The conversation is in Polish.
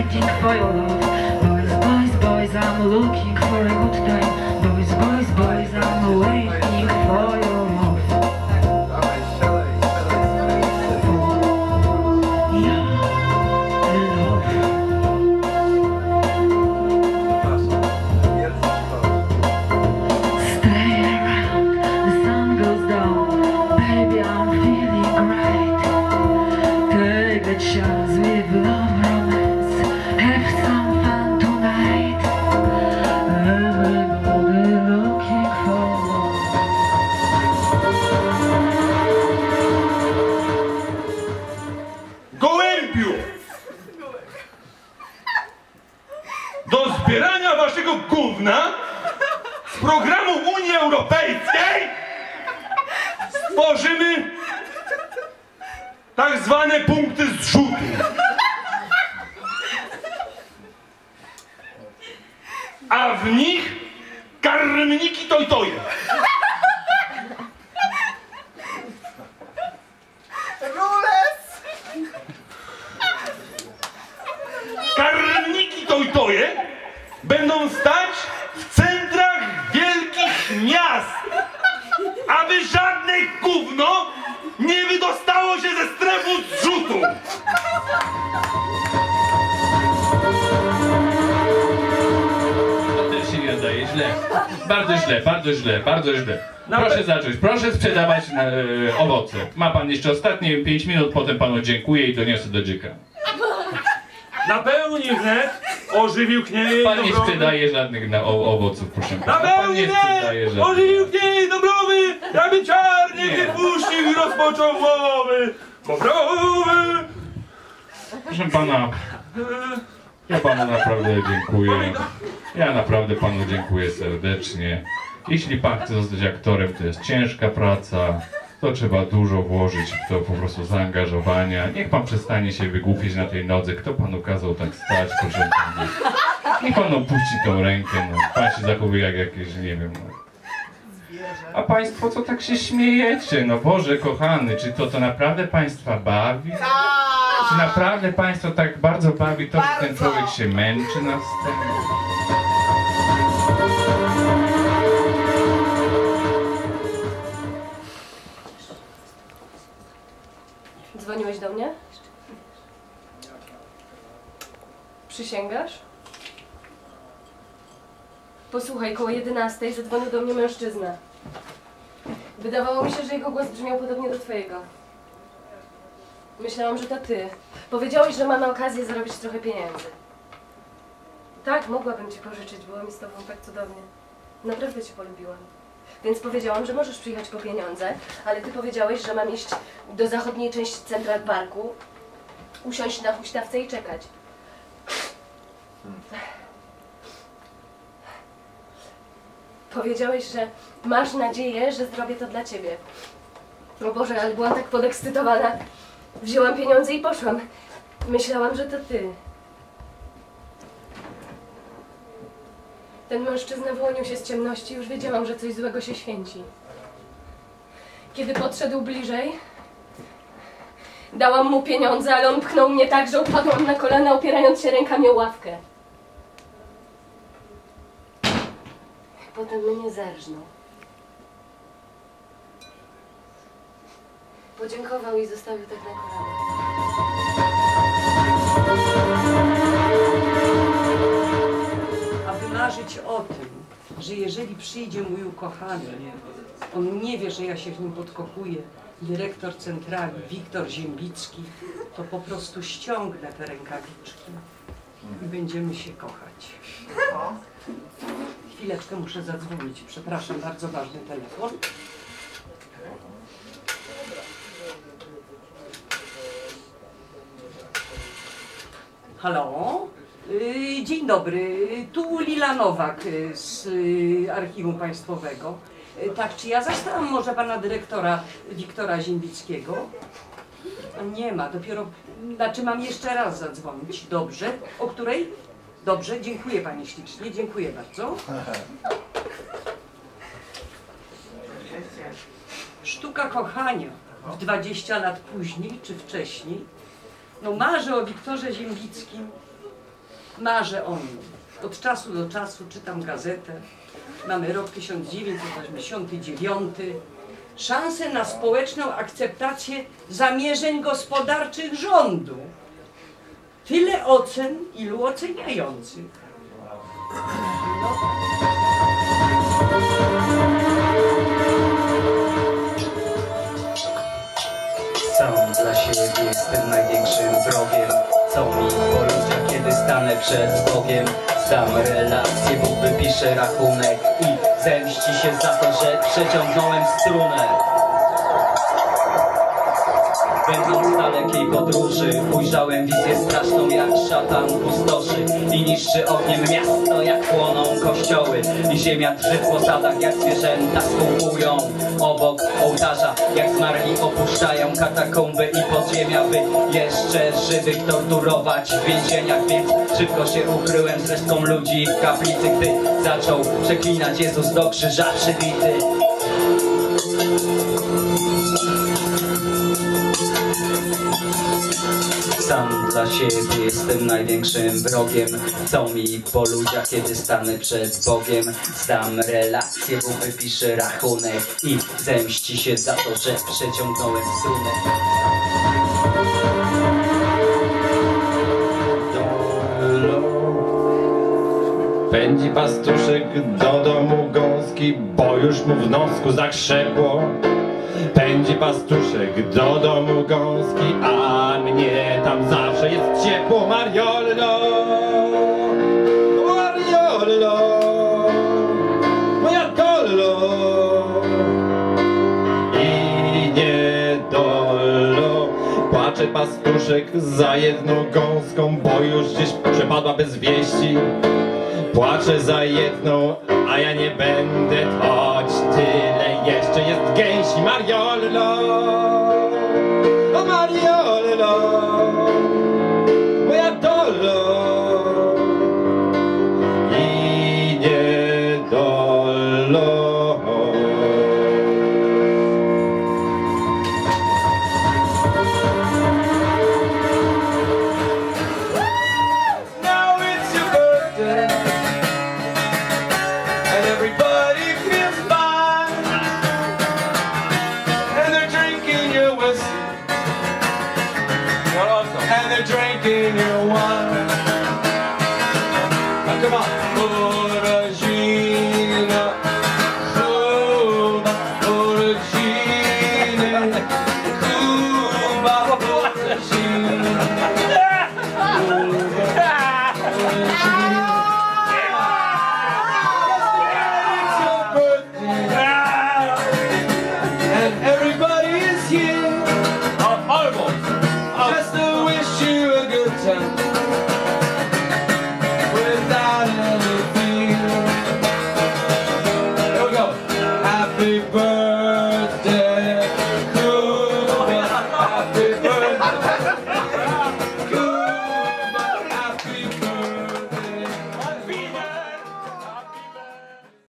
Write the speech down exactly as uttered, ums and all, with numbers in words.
waiting for your love. Boys, boys, boys, I'm looking for a good time. Boys, boys, boys, I'm waiting for your love. Do zbierania waszego gówna z programu Unii Europejskiej stworzymy tak zwane punkty zrzutu. A w nich karmniki toj-toje. Karmniki toj-toje będą stać w centrach wielkich miast, aby żadne gówno nie wydostało się ze strefy zrzutu. To też się nie nadaje, źle. Bardzo źle, bardzo źle, bardzo źle. Proszę zacząć, proszę sprzedawać e, owoce. Ma pan jeszcze ostatnie pięć minut, potem panu dziękuję i doniosę do dzika. Napełni wnet ożywił kniej Pan nie dobrowy. sprzedaje żadnych na, o, owoców, proszę pana. Pan Napełni nie sprzedaje wnet żadnych. ożywił kniej dobrowy, jakby czarnie Nie. nie puścił i rozpoczął łowy. Bobrowy. Proszę pana, ja panu naprawdę dziękuję. Ja naprawdę panu dziękuję serdecznie. Jeśli pan chce zostać aktorem, to jest ciężka praca. To trzeba dużo włożyć w to po prostu zaangażowania. Niech pan przestanie się wygłupić na tej nodze. Kto panu kazał tak stać, proszę pana? Niech pan opuści tą rękę, no. Pan się zachowuje jak jakieś, nie wiem, no. A państwo co tak się śmiejecie? No Boże kochany, czy to, to naprawdę państwa bawi? Czy naprawdę państwo tak bardzo bawi to, że ten człowiek się męczy na scenie? Dzwoniłeś do mnie? Przysięgasz? Posłuchaj, koło jedenastej zadzwonił do mnie mężczyzna. Wydawało mi się, że jego głos brzmiał podobnie do twojego. Myślałam, że to ty. Powiedziałeś, że mamy okazję zarobić trochę pieniędzy. Tak, mogłabym ci pożyczyć, było mi z tobą tak cudownie. Naprawdę cię polubiłam. Więc powiedziałam, że możesz przyjechać po pieniądze, ale ty powiedziałeś, że mam iść do zachodniej części Central Parku, usiąść na huśtawce i czekać. Powiedziałeś, że masz nadzieję, że zrobię to dla ciebie. O Boże, ale byłam tak podekscytowana. Wzięłam pieniądze i poszłam. Myślałam, że to ty. Ten mężczyzna wyłonił się z ciemności, już wiedziałam, że coś złego się święci. Kiedy podszedł bliżej, dałam mu pieniądze, ale on pchnął mnie tak, że upadłam na kolana, opierając się rękami o ławkę. Potem mnie zerżnął. Podziękował i zostawił tak na kolanach. Aby marzyć o tym, że jeżeli przyjdzie mój ukochany, on nie wie, że ja się w nim podkochuję, dyrektor centrali Wiktor Ziembicki, to po prostu ściągnę te rękawiczki i będziemy się kochać. Chwileczkę muszę zadzwonić, przepraszam, bardzo ważny telefon. Halo? Yy, dzień dobry, tu Lila Nowak z yy, Archiwum Państwowego. Yy, tak, czy ja zastałam może pana dyrektora Wiktora Ziembickiego? Nie ma, dopiero, znaczy mam jeszcze raz zadzwonić. Dobrze, o której? Dobrze, dziękuję pani ślicznie, dziękuję bardzo. Sztuka kochania w dwadzieścia lat później czy wcześniej. No marzę o Wiktorze Ziembickim. Marzę o nim. Od czasu do czasu czytam gazetę. Mamy rok tysiąc dziewięćset osiemdziesiąty dziewiąty. Szansę na społeczną akceptację zamierzeń gospodarczych rządu. Tyle ocen, ilu oceniających. No. Sam dla siebie jestem największym wrogiem. Co mi po ludziach, kiedy stanę przed Bogiem? Zdam relację, Bóg wypisze rachunek i zemści się za to, że przeciągnąłem strunę. Będąc w dalekiej podróży, ujrzałem wizję straszną, jak szatan pustoszy i niszczy ogniem miasto, jak płoną kościoły. I ziemia drży w posadach, jak zwierzęta skupują obok ołtarza, jak zmarli opuszczają katakomby i podziemia, by jeszcze żywych torturować w więzieniach. Więc szybko się ukryłem z resztą ludzi w kaplicy, gdy zaczął przeklinać Jezus do krzyża przybity. Sam dla siebie jestem największym wrogiem. Co mi po ludziach, kiedy stanę przed Bogiem? Zdam relację, Bóg wypisze rachunek i zemści się za to, że przeciągnąłem strunę. Pędzi pastuszek do domu gąski, bo już mu w nosku zakrzepło. Pędzi pastuszek do domu gąski, a mnie tam zawsze jest ciepło. Mariollo, Mariollo, moja kollo i niedollo. Płacze pastuszek za jedną gąską, bo już gdzieś przepadła bez wieści. Płaczę za jedną, a ja nie będę, choć tyle jeszcze jest gęsi. Mariollo.